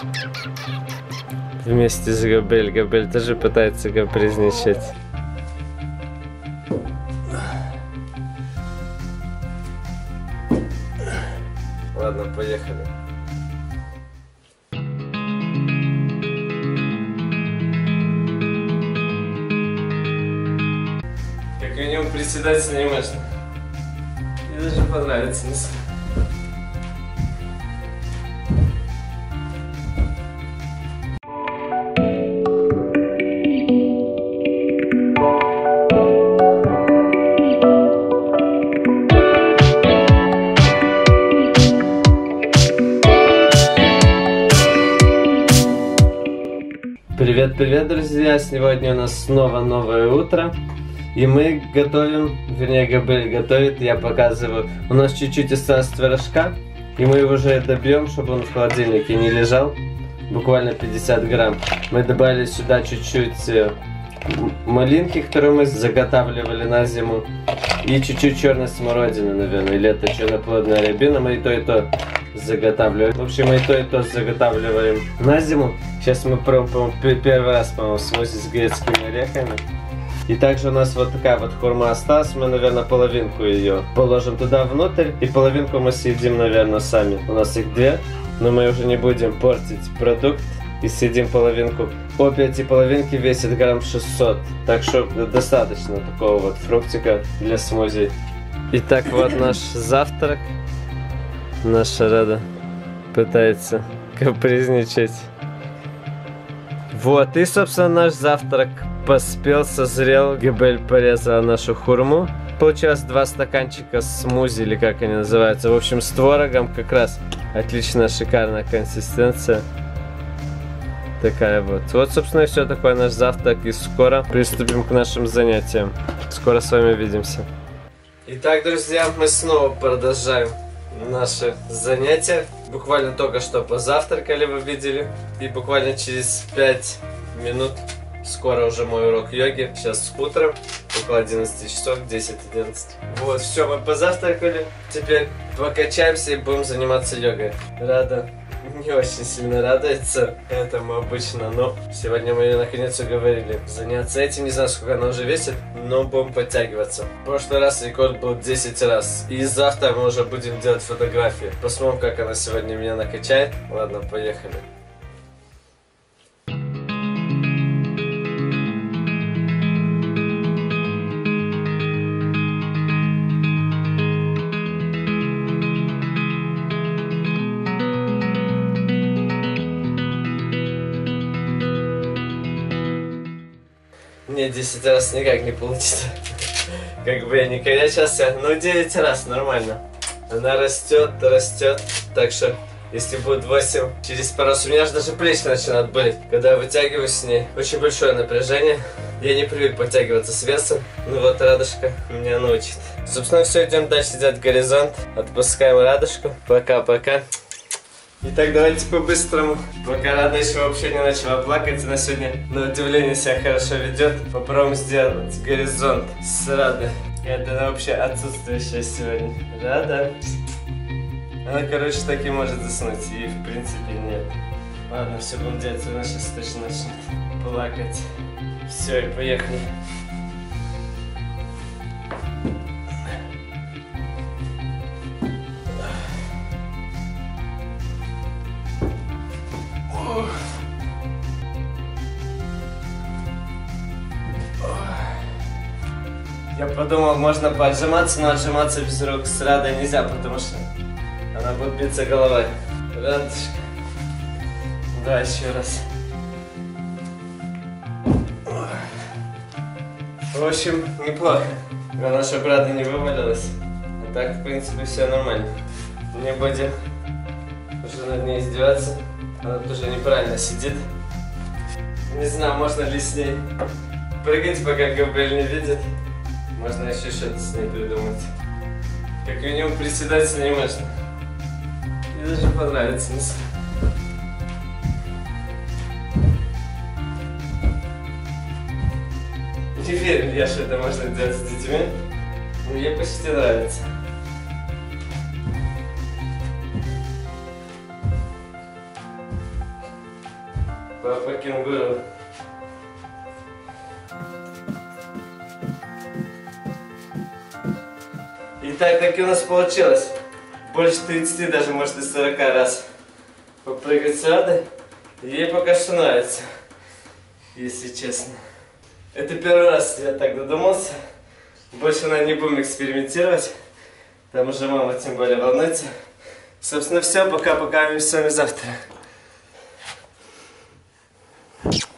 Вместе с Габриэль. Габриэль тоже пытается капризничать. Ладно, поехали. Как минимум приседать не можно. Мне даже понравится. Привет, друзья! Сегодня у нас снова новое утро. И мы готовим, вернее, Габриэль готовит, я показываю. У нас чуть-чуть осталось творожка, и мы его уже добьем, чтобы он в холодильнике не лежал. Буквально 50 грамм. Мы добавили сюда чуть-чуть малинки, которую мы заготавливали на зиму. И чуть-чуть черной смородины, наверное, или это черноплодная рябина. Мы и то заготавливаем. В общем, мы и то заготавливаем на зиму. Сейчас мы пробуем первый раз, по-моему, смузи с грецкими орехами. И также у нас вот такая вот хурма осталась. Мы, наверное, половинку ее положим туда внутрь. И половинку мы съедим, наверное, сами. У нас их две. Но мы уже не будем портить продукт. И съедим половинку. Обе эти половинки весят грамм 600. Так что достаточно такого вот фруктика для смузи. Итак, вот наш завтрак. Наша Рада пытается капризничать. Вот, и, собственно, наш завтрак поспел, созрел. Габриэль порезала нашу хурму. Получилось 2 стаканчика смузи, или как они называются. В общем, с творогом как раз отличная, шикарная консистенция. Такая вот. Вот, собственно, и все, такое наш завтрак. И скоро приступим к нашим занятиям. Скоро с вами увидимся. Итак, друзья, мы снова продолжаем наши занятия. Буквально только что позавтракали, вы видели. И буквально через 5 минут скоро уже мой урок йоги. Сейчас утром, около 11 часов, 10-11. Вот, все, мы позавтракали. Теперь покачаемся и будем заниматься йогой. Рада не очень сильно радуется этому обычно, но сегодня мы ее наконец уговорили заняться этим. Не знаю, сколько она уже весит, но будем подтягиваться. В прошлый раз рекорд был 10 раз. И завтра мы уже будем делать фотографии. Посмотрим, как она сегодня меня накачает. Ладно, поехали. Мне 10 раз никак не получится. Как бы я не корячился, но 9 раз нормально. Она растет. Так что, если будет 8, через пару раз у меня же даже плечи начинают болеть. Когда я вытягиваюсь с ней, очень большое напряжение. Я не привык подтягиваться с весом. Ну вот Радушка меня научит. Собственно, все, идем дальше делать горизонт. Отпускаем Радушку. Пока-пока. Итак, давайте по-быстрому. Пока Рада еще вообще не начала плакать, она сегодня на удивление себя хорошо ведет. Попробуем сделать горизонт с Радой. Это она вообще отсутствующая сегодня. Рада. Она, короче, так и может заснуть. И в принципе нет. Ладно, все будем делать, она сейчас точно начнет плакать. Все, и поехали. Я подумал, можно поотжиматься, но отжиматься без рук с Радой нельзя, потому что она будет биться головой. Радушка. Да, еще раз. В общем, неплохо. Главное, чтобы Рада не вывалилась. А так, в принципе, все нормально. Не будем уже над ней издеваться. Она тоже неправильно сидит. Не знаю, можно ли с ней прыгать, пока Габриэль не видит. Можно еще что-то с ней придумать. Как минимум приседать с ней можно. Мне даже понравится. Не верю я, что это можно делать с детьми. Но ей почти нравится. Папа кенгуру. Итак, так и у нас получилось. Больше 30, даже может и 40 раз попрыгать с Радой. Ей пока что нравится, если честно. Это первый раз я так додумался. Больше, наверное, не будем экспериментировать. Там уже мама тем более волнуется. Собственно, все. Пока-пока. Увидимся с вами завтра.